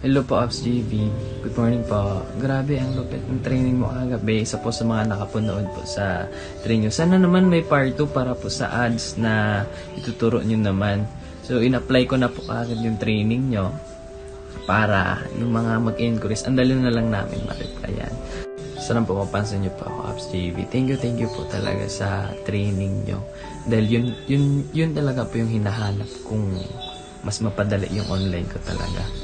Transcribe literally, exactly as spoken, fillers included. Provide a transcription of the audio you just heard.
Hello po, Ops J V. Good morning po. Grabe, ang lupit ng training mo kagabi. Isa po sa mga nakapunood po sa training. Sana naman may part two para po sa ads na ituturo nyo naman. So, in-apply ko na po agad yung training nyo para yung mga mag-inquiries, ang dali na lang namin ma-replyan. Sana po mapansin nyo po ako, Ops J V. Thank you, thank you po talaga sa training nyo. Dahil yun, yun, yun talaga po yung hinahanap kung mas mapadali yung online ko talaga.